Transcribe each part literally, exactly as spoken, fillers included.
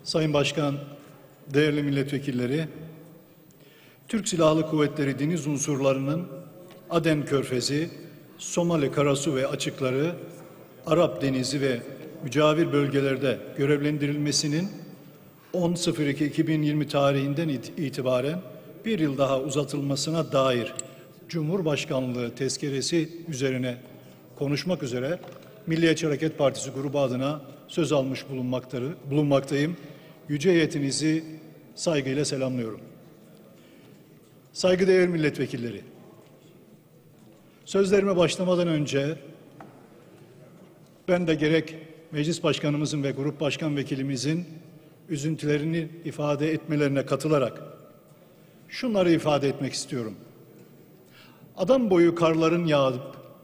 Sayın Başkan, değerli milletvekilleri, Türk Silahlı Kuvvetleri deniz unsurlarının Aden Körfezi, Somali Karasu ve açıkları, Arap Denizi ve mücavir bölgelerde görevlendirilmesinin on Ekim iki bin yirmi tarihinden itibaren bir yıl daha uzatılmasına dair Cumhurbaşkanlığı tezkeresi üzerine konuşmak üzere Milliyetçi Hareket Partisi grubu adına söz almış bulunmaktayım. Yüce heyetinizi saygıyla selamlıyorum. Saygıdeğer milletvekilleri, sözlerime başlamadan önce ben de gerek meclis başkanımızın ve grup başkan vekilimizin üzüntülerini ifade etmelerine katılarak şunları ifade etmek istiyorum. Adam boyu karların yağıp,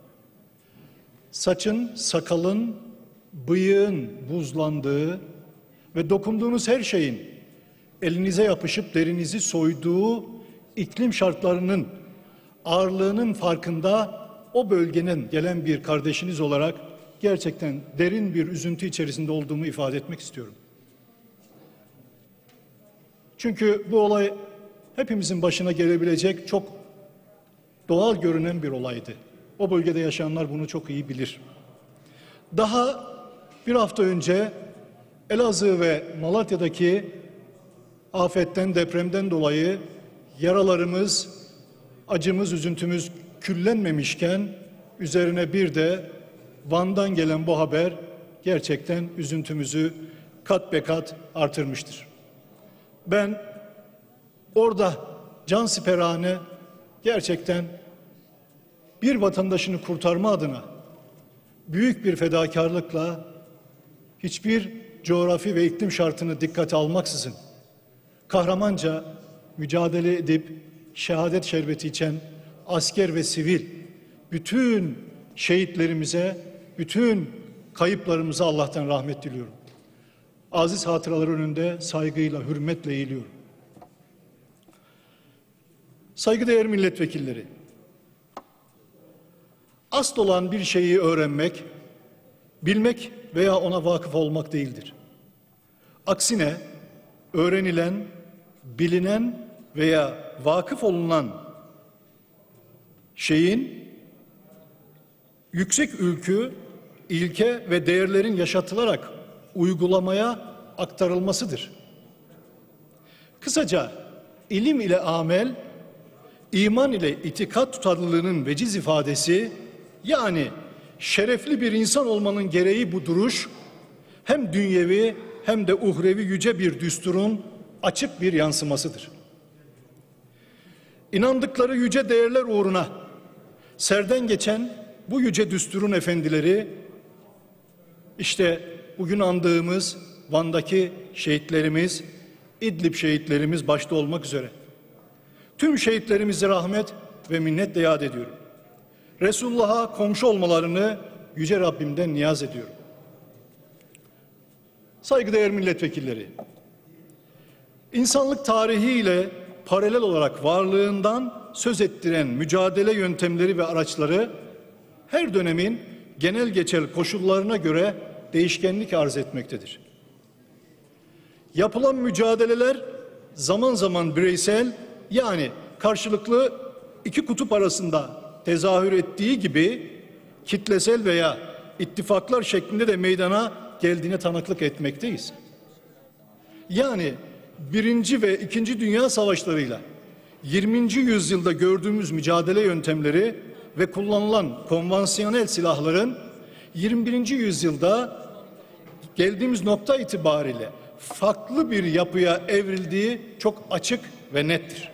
saçın, sakalın, bıyığın buzlandığı ve dokunduğunuz her şeyin elinize yapışıp derinizi soyduğu iklim şartlarının ağırlığının farkında o bölgenin gelen bir kardeşiniz olarak gerçekten derin bir üzüntü içerisinde olduğumu ifade etmek istiyorum. Çünkü bu olay hepimizin başına gelebilecek çok doğal görünen bir olaydı. O bölgede yaşayanlar bunu çok iyi bilir. Daha bir hafta önce Elazığ ve Malatya'daki afetten, depremden dolayı yaralarımız, acımız, üzüntümüz küllenmemişken üzerine bir de Van'dan gelen bu haber gerçekten üzüntümüzü kat be kat artırmıştır. Ben orada cansiperane gerçekten bir vatandaşını kurtarma adına büyük bir fedakarlıkla hiçbir coğrafi ve iklim şartını dikkate almaksızın kahramanca mücadele edip şehadet şerbeti içen asker ve sivil bütün şehitlerimize, bütün kayıplarımıza Allah'tan rahmet diliyorum. Aziz hatıralar önünde saygıyla, hürmetle eğiliyorum. Saygıdeğer milletvekilleri, asıl olan bir şeyi öğrenmek, bilmek veya ona vakıf olmak değildir. Aksine öğrenilen, bilinen veya vakıf olunan şeyin yüksek ülkü, ilke ve değerlerin yaşatılarak uygulamaya aktarılmasıdır. Kısaca ilim ile amel, iman ile itikat tutarlılığının veciz ifadesi, yani şerefli bir insan olmanın gereği bu duruş, hem dünyevi hem de uhrevi yüce bir düsturun açık bir yansımasıdır. İnandıkları yüce değerler uğruna serden geçen bu yüce düsturun efendileri, işte bugün andığımız Van'daki şehitlerimiz, İdlib şehitlerimiz başta olmak üzere tüm şehitlerimizi rahmet ve minnetle yad ediyorum. Resulullah'a komşu olmalarını yüce Rabbimden niyaz ediyorum. Saygıdeğer milletvekilleri, insanlık tarihiyle paralel olarak varlığından söz ettiren mücadele yöntemleri ve araçları her dönemin genel geçer koşullarına göre değişkenlik arz etmektedir. Yapılan mücadeleler zaman zaman bireysel, yani karşılıklı iki kutup arasında tezahür ettiği gibi kitlesel veya ittifaklar şeklinde de meydana geldiğine tanıklık etmekteyiz. Yani Birinci ve İkinci Dünya Savaşlarıyla yirminci yüzyılda gördüğümüz mücadele yöntemleri ve kullanılan konvansiyonel silahların yirmi birinci yüzyılda geldiğimiz nokta itibariyle farklı bir yapıya evrildiği çok açık ve nettir.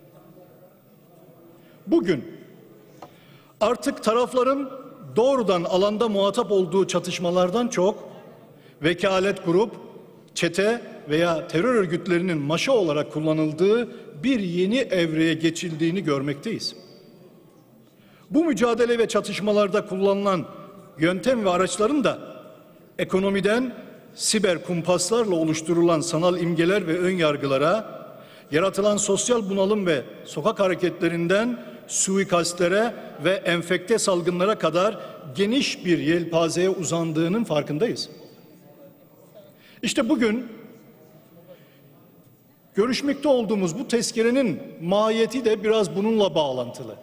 Bugün artık tarafların doğrudan alanda muhatap olduğu çatışmalardan çok vekalet grup, çete veya terör örgütlerinin maşa olarak kullanıldığı bir yeni evreye geçildiğini görmekteyiz. Bu mücadele ve çatışmalarda kullanılan yöntem ve araçların da ekonomiden siber kumpaslarla oluşturulan sanal imgeler ve ön yargılara, yaratılan sosyal bunalım ve sokak hareketlerinden suikastlere ve enfekte salgınlara kadar geniş bir yelpazeye uzandığının farkındayız. İşte bugün Görüşmekte olduğumuz bu tezkerenin mahiyeti de biraz bununla bağlantılı.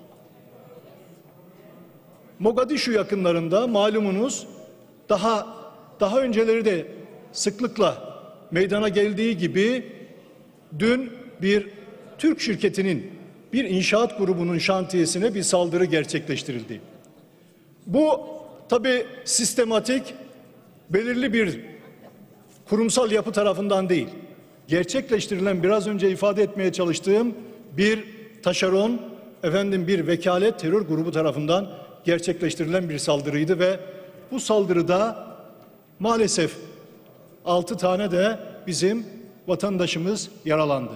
Mogadişu yakınlarında malumunuz daha daha önceleri de sıklıkla meydana geldiği gibi dün bir Türk şirketinin bir inşaat grubunun şantiyesine bir saldırı gerçekleştirildi. Bu tabii sistematik, belirli bir kurumsal yapı tarafından değil, gerçekleştirilen biraz önce ifade etmeye çalıştığım bir taşeron, efendim bir vekalet terör grubu tarafından gerçekleştirilen bir saldırıydı ve bu saldırıda maalesef altı tane de bizim vatandaşımız yaralandı.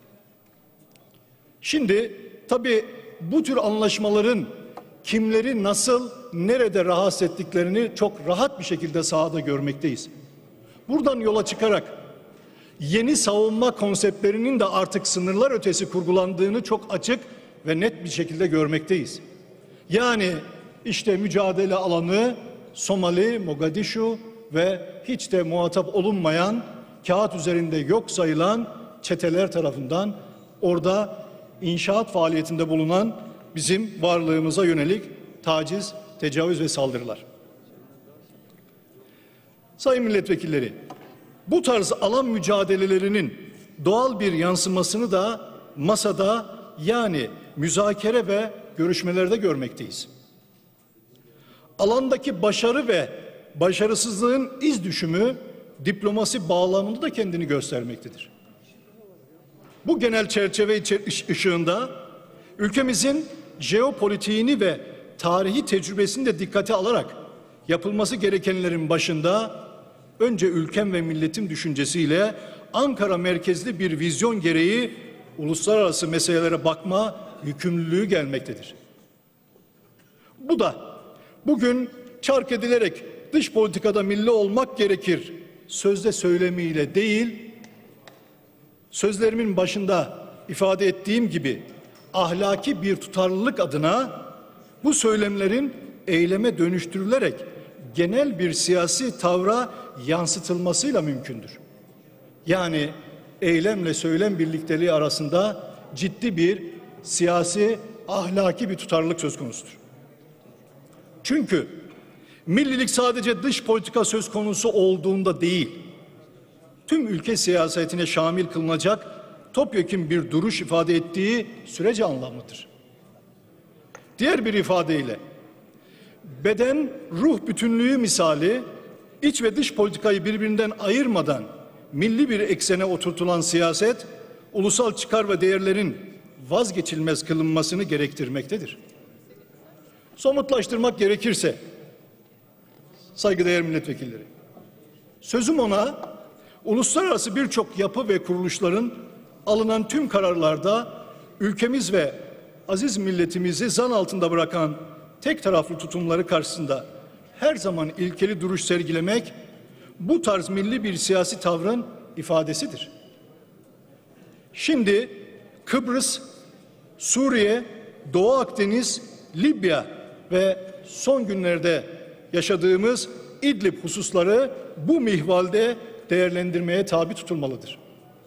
Şimdi tabii bu tür anlaşmaların kimleri nasıl, nerede rahatsız ettiklerini çok rahat bir şekilde sahada görmekteyiz. Buradan yola çıkarak yeni savunma konseptlerinin de artık sınırlar ötesi kurgulandığını çok açık ve net bir şekilde görmekteyiz. Yani işte mücadele alanı Somali, Mogadişu ve hiç de muhatap olunmayan, kağıt üzerinde yok sayılan çeteler tarafından orada inşaat faaliyetinde bulunan bizim varlığımıza yönelik taciz, tecavüz ve saldırılar. Sayın milletvekilleri, bu tarz alan mücadelelerinin doğal bir yansımasını da masada, yani müzakere ve görüşmelerde görmekteyiz. Alandaki başarı ve başarısızlığın iz düşümü diplomasi bağlamında da kendini göstermektedir. Bu genel çerçeve ışığında ülkemizin jeopolitiğini ve tarihi tecrübesini de dikkate alarak yapılması gerekenlerin başında önce ülkem ve milletim düşüncesiyle Ankara merkezli bir vizyon gereği uluslararası meselelere bakma yükümlülüğü gelmektedir. Bu da bugün çark edilerek dış politikada milli olmak gerekir sözde söylemiyle değil, sözlerimin başında ifade ettiğim gibi ahlaki bir tutarlılık adına bu söylemlerin eyleme dönüştürülerek genel bir siyasi tavra yansıtılmasıyla mümkündür. Yani eylemle söylem birlikteliği arasında ciddi bir siyasi, ahlaki bir tutarlılık söz konusudur. Çünkü millilik sadece dış politika söz konusu olduğunda değil, tüm ülke siyasetine şamil kılınacak topyekün bir duruş ifade ettiği sürece anlamlıdır. Diğer bir ifadeyle, beden ruh bütünlüğü misali iç ve dış politikayı birbirinden ayırmadan milli bir eksene oturtulan siyaset, ulusal çıkar ve değerlerin vazgeçilmez kılınmasını gerektirmektedir. Somutlaştırmak gerekirse, saygıdeğer milletvekilleri, sözüm ona uluslararası birçok yapı ve kuruluşların alınan tüm kararlarda ülkemiz ve aziz milletimizi zan altında bırakan tek taraflı tutumları karşısında her zaman ilkeli duruş sergilemek bu tarz milli bir siyasi tavrın ifadesidir. Şimdi Kıbrıs, Suriye, Doğu Akdeniz, Libya ve son günlerde yaşadığımız İdlib hususları bu mihvalde değerlendirmeye tabi tutulmalıdır.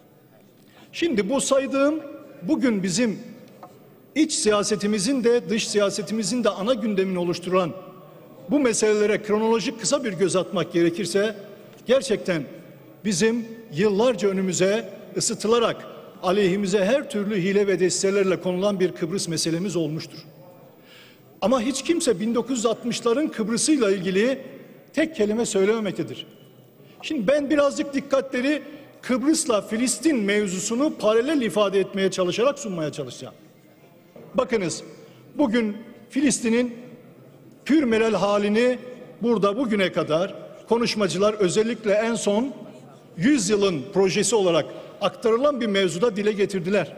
Şimdi bu saydığım bugün bizim iç siyasetimizin de dış siyasetimizin de ana gündemini oluşturan bu meselelere kronolojik kısa bir göz atmak gerekirse gerçekten bizim yıllarca önümüze ısıtılarak aleyhimize her türlü hile ve destelerle konulan bir Kıbrıs meselemiz olmuştur. Ama hiç kimse bin dokuz yüz altmışların Kıbrıs'ıyla ilgili tek kelime söylememektedir. Şimdi ben birazcık dikkatleri Kıbrıs'la Filistin mevzusunu paralel ifade etmeye çalışarak sunmaya çalışacağım. Bakınız, bugün Filistin'in pürmelel halini burada bugüne kadar konuşmacılar özellikle en son yüz yılın projesi olarak aktarılan bir mevzuda dile getirdiler.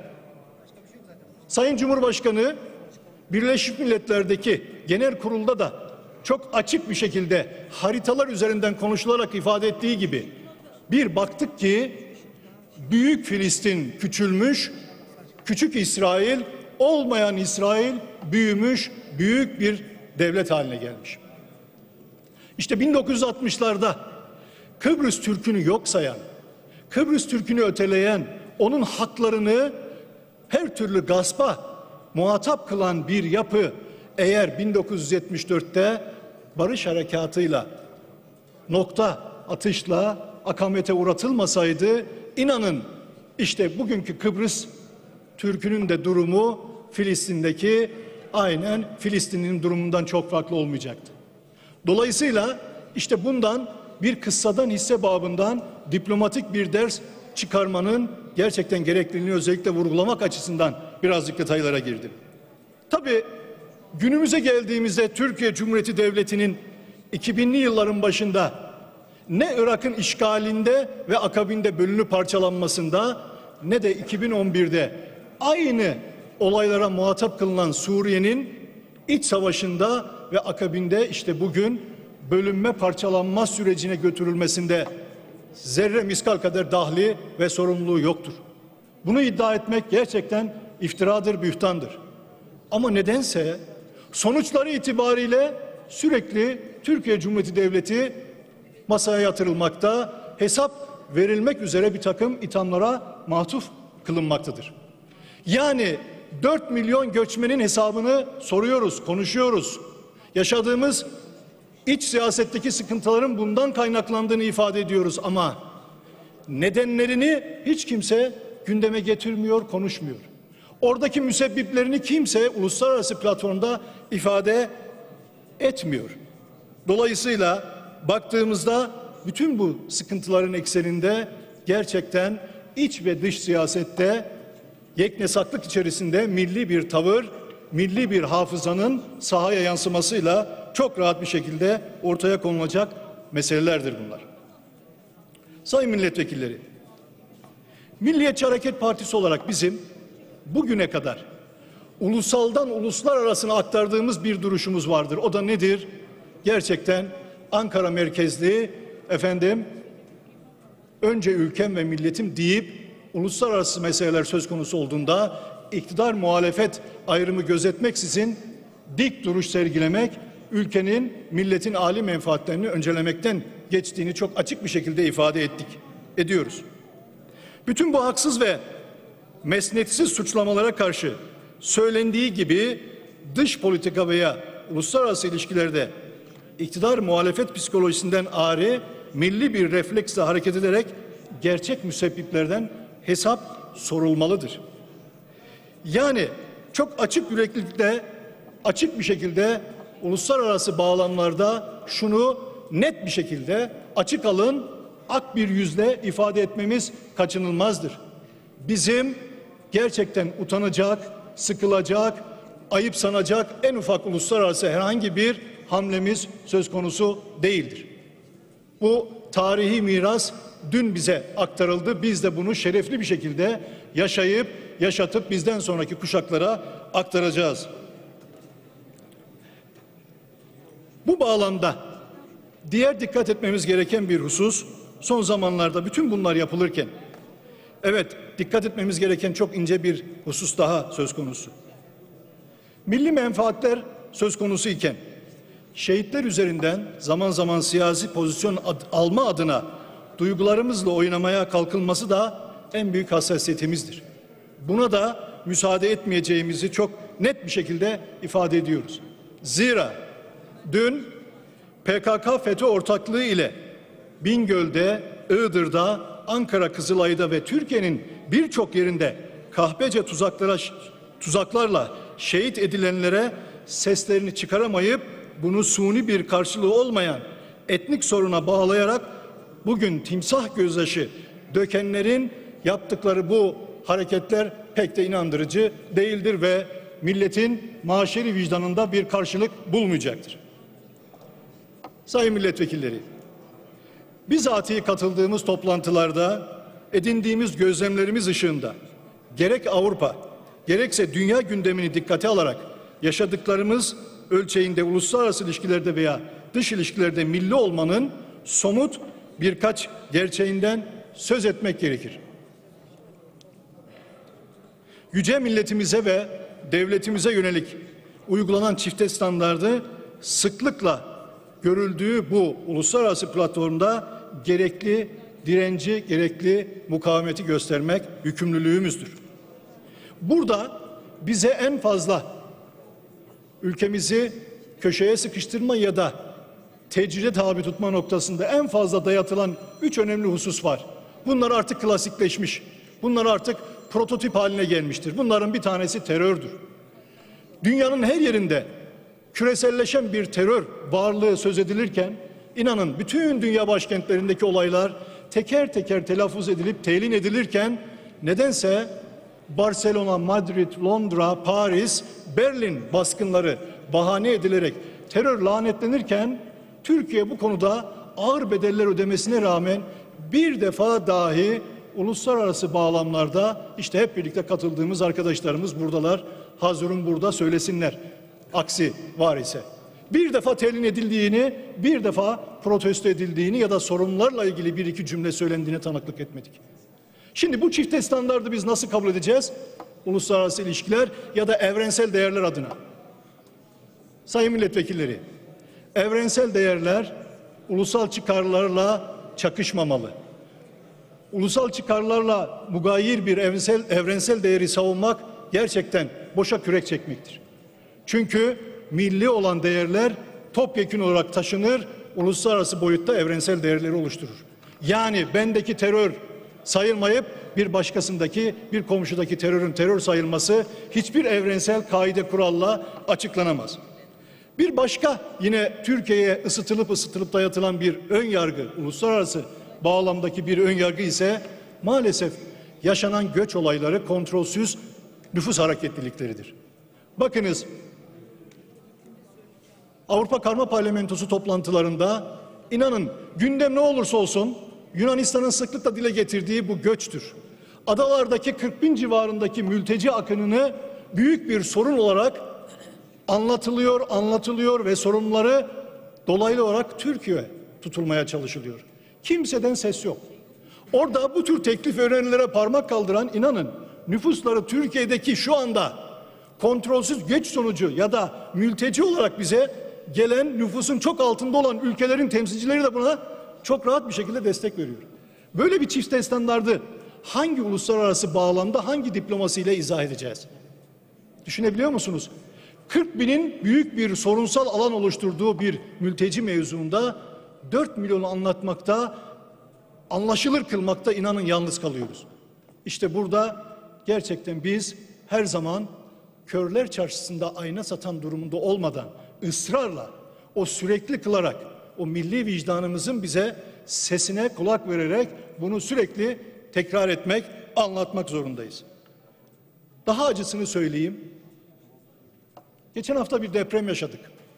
Sayın Cumhurbaşkanı Birleşmiş Milletler'deki genel kurulda da çok açık bir şekilde haritalar üzerinden konuşularak ifade ettiği gibi bir baktık ki büyük Filistin küçülmüş, küçük İsrail, olmayan İsrail büyümüş, büyük bir devlet haline gelmiş. İşte bin dokuz yüz altmışlarda Kıbrıs Türk'ünü yok sayan, Kıbrıs Türk'ünü öteleyen onun haklarını her türlü gaspa muhatap kılan bir yapı eğer bin dokuz yüz yetmiş dörtte barış harekatıyla, nokta atışla akamete uğratılmasaydı, inanın işte bugünkü Kıbrıs Türk'ünün de durumu Filistin'deki aynen Filistin'in durumundan çok farklı olmayacaktı. Dolayısıyla işte bundan, bir kıssadan hisse babından diplomatik bir ders çıkarmanın gerçekten gerekliliğini özellikle vurgulamak açısından birazcık detaylara girdim. Tabii günümüze geldiğimizde Türkiye Cumhuriyeti Devleti'nin iki binli yılların başında ne Irak'ın işgalinde ve akabinde bölünüp parçalanmasında ne de iki bin on birde aynı olaylara muhatap kılınan Suriye'nin iç savaşında ve akabinde işte bugün bölünme parçalanma sürecine götürülmesinde zerre miskal kadar dahli ve sorumluluğu yoktur. Bunu iddia etmek gerçekten iftiradır, bühtandır. Ama nedense sonuçları itibariyle sürekli Türkiye Cumhuriyeti Devleti masaya yatırılmakta, hesap verilmek üzere bir takım ithamlara matuf kılınmaktadır. Yani dört milyon göçmenin hesabını soruyoruz, konuşuyoruz. Yaşadığımız iç siyasetteki sıkıntıların bundan kaynaklandığını ifade ediyoruz ama nedenlerini hiç kimse gündeme getirmiyor, konuşmuyor. Oradaki müsebbiplerini kimse uluslararası platformda ifade etmiyor. Dolayısıyla baktığımızda bütün bu sıkıntıların ekseninde gerçekten iç ve dış siyasette yeknesaklık içerisinde milli bir tavır, milli bir hafızanın sahaya yansımasıyla çok rahat bir şekilde ortaya konulacak meselelerdir bunlar. Sayın milletvekilleri, Milliyetçi Hareket Partisi olarak bizim bugüne kadar ulusaldan uluslararasına aktardığımız bir duruşumuz vardır. O da nedir? Gerçekten Ankara merkezli, efendim, önce ülkem ve milletim deyip uluslararası meseleler söz konusu olduğunda iktidar muhalefet ayrımı gözetmeksizin dik duruş sergilemek, ülkenin, milletin âli menfaatlerini öncelemekten geçtiğini çok açık bir şekilde ifade ettik, ediyoruz. Bütün bu haksız ve mesnetsiz suçlamalara karşı söylendiği gibi dış politika veya uluslararası ilişkilerde iktidar muhalefet psikolojisinden ari milli bir refleksle hareket ederek gerçek müsebbiplerden hesap sorulmalıdır. Yani çok açık yüreklilikle, açık bir şekilde uluslararası bağlamlarda şunu net bir şekilde açık alın, ak bir yüzle ifade etmemiz kaçınılmazdır. Bizim gerçekten utanacak, sıkılacak, ayıp sanacak en ufak uluslararası herhangi bir hamlemiz söz konusu değildir. Bu tarihi miras dün bize aktarıldı. Biz de bunu şerefli bir şekilde yaşayıp, yaşatıp bizden sonraki kuşaklara aktaracağız. Bu bağlamda diğer dikkat etmemiz gereken bir husus, son zamanlarda bütün bunlar yapılırken, evet, dikkat etmemiz gereken çok ince bir husus daha söz konusu. Milli menfaatler söz konusu iken şehitler üzerinden zaman zaman siyasi pozisyon ad alma adına duygularımızla oynamaya kalkılması da en büyük hassasiyetimizdir. Buna da müsaade etmeyeceğimizi çok net bir şekilde ifade ediyoruz. Zira dün P K K FETÖ ortaklığı ile Bingöl'de, Iğdır'da, Ankara Kızılay'da ve Türkiye'nin birçok yerinde kahpece tuzaklara, tuzaklarla şehit edilenlere seslerini çıkaramayıp bunu suni bir karşılığı olmayan etnik soruna bağlayarak bugün timsah gözyaşı dökenlerin yaptıkları bu hareketler pek de inandırıcı değildir ve milletin maşeri vicdanında bir karşılık bulmayacaktır. Sayın milletvekilleri, bizatihi katıldığımız toplantılarda edindiğimiz gözlemlerimiz ışığında gerek Avrupa gerekse dünya gündemini dikkate alarak yaşadıklarımız ölçeğinde uluslararası ilişkilerde veya dış ilişkilerde milli olmanın somut birkaç gerçeğinden söz etmek gerekir. Yüce milletimize ve devletimize yönelik uygulanan çifte standardı sıklıkla görüldüğü bu uluslararası platformda gerekli direnci, gerekli mukavemeti göstermek yükümlülüğümüzdür. Burada bize en fazla ülkemizi köşeye sıkıştırma ya da tecride tabi tutma noktasında en fazla dayatılan üç önemli husus var. Bunlar artık klasikleşmiş. Bunlar artık prototip haline gelmiştir. Bunların bir tanesi terördür. Dünyanın her yerinde küreselleşen bir terör varlığı söz edilirken, inanın bütün dünya başkentlerindeki olaylar teker teker telaffuz edilip telin edilirken, nedense Barcelona, Madrid, Londra, Paris, Berlin baskınları bahane edilerek terör lanetlenirken, Türkiye bu konuda ağır bedeller ödemesine rağmen bir defa dahi uluslararası bağlamlarda, işte hep birlikte katıldığımız arkadaşlarımız buradalar, hazırım burada söylesinler, aksi var ise, bir defa telin edildiğini, bir defa protesto edildiğini ya da sorunlarla ilgili bir iki cümle söylendiğine tanıklık etmedik. Şimdi bu çifte standardı biz nasıl kabul edeceğiz? Uluslararası ilişkiler ya da evrensel değerler adına. Sayın milletvekilleri, evrensel değerler ulusal çıkarlarla çakışmamalı. Ulusal çıkarlarla mugayir bir evrensel, evrensel değeri savunmak gerçekten boşa kürek çekmektir. Çünkü milli olan değerler topyekün olarak taşınır, uluslararası boyutta evrensel değerleri oluşturur. Yani bendeki terör sayılmayıp bir başkasındaki, bir komşudaki terörün terör sayılması hiçbir evrensel kaide kuralla açıklanamaz. Bir başka yine Türkiye'ye ısıtılıp ısıtılıp dayatılan bir ön yargı, uluslararası bağlamdaki bir ön yargı ise maalesef yaşanan göç olayları, kontrolsüz nüfus hareketlilikleridir. Bakınız, Avrupa Karma Parlamentosu toplantılarında inanın gündem ne olursa olsun Yunanistan'ın sıklıkla dile getirdiği bu göçtür. Adalardaki kırk bin civarındaki mülteci akınını büyük bir sorun olarak anlatılıyor, anlatılıyor ve sorunları dolaylı olarak Türkiye tutulmaya çalışılıyor. Kimseden ses yok. Orada bu tür teklif önerilere parmak kaldıran, inanın, nüfusları Türkiye'deki şu anda kontrolsüz göç sonucu ya da mülteci olarak bize gelen nüfusun çok altında olan ülkelerin temsilcileri de buna çok rahat bir şekilde destek veriyor. Böyle bir çifte standardı hangi uluslararası bağlamda, hangi diplomasiyle izah edeceğiz? Düşünebiliyor musunuz? kırk binin büyük bir sorunsal alan oluşturduğu bir mülteci mevzuunda dört milyonu anlatmakta, anlaşılır kılmakta inanın yalnız kalıyoruz. İşte burada gerçekten biz her zaman körler çarşısında ayna satan durumunda olmadan ısrarla, o sürekli kılarak, o milli vicdanımızın bize sesine kulak vererek bunu sürekli tekrar etmek, anlatmak zorundayız. Daha acısını söyleyeyim. Geçen hafta bir deprem yaşadık.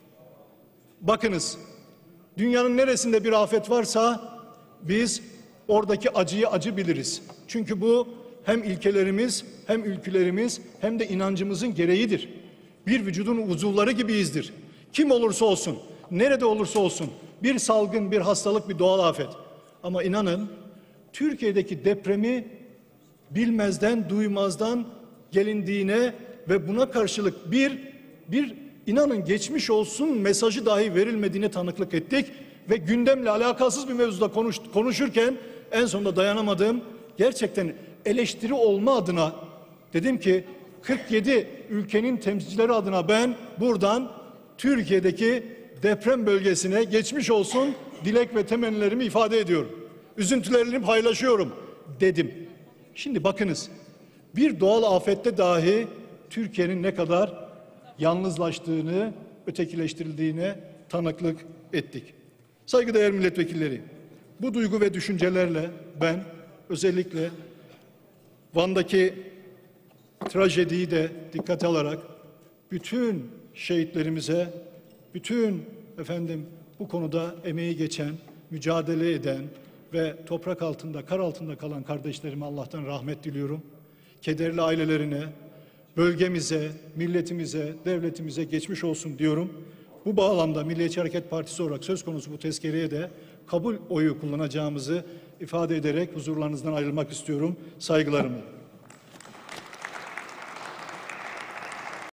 Bakınız, dünyanın neresinde bir afet varsa biz oradaki acıyı acı biliriz. Çünkü bu hem ilkelerimiz, hem ülkülerimiz, hem de inancımızın gereğidir. Bir vücudun uzuvları gibiyizdir. Kim olursa olsun, nerede olursa olsun, bir salgın, bir hastalık, bir doğal afet. Ama inanın, Türkiye'deki depremi bilmezden, duymazdan gelindiğine ve buna karşılık bir, bir inanın geçmiş olsun mesajı dahi verilmediğine tanıklık ettik. Ve gündemle alakasız bir mevzuda konuş, konuşurken en sonunda dayanamadığım, gerçekten eleştiri olma adına dedim ki kırk yedi ülkenin temsilcileri adına ben buradan Türkiye'deki deprem bölgesine geçmiş olsun dilek ve temennilerimi ifade ediyorum. Üzüntülerimi paylaşıyorum dedim. Şimdi bakınız, bir doğal afette dahi Türkiye'nin ne kadar yalnızlaştığını, ötekileştirildiğine tanıklık ettik. Saygıdeğer milletvekilleri, bu duygu ve düşüncelerle ben özellikle Van'daki trajediyi de dikkate alarak bütün şehitlerimize, bütün efendim bu konuda emeği geçen, mücadele eden ve toprak altında, kar altında kalan kardeşlerime Allah'tan rahmet diliyorum. Kederli ailelerine, bölgemize, milletimize, devletimize geçmiş olsun diyorum. Bu bağlamda Milliyetçi Hareket Partisi olarak söz konusu bu tezkereye de kabul oyu kullanacağımızı ifade ederek huzurlarınızdan ayrılmak istiyorum. Saygılarımı.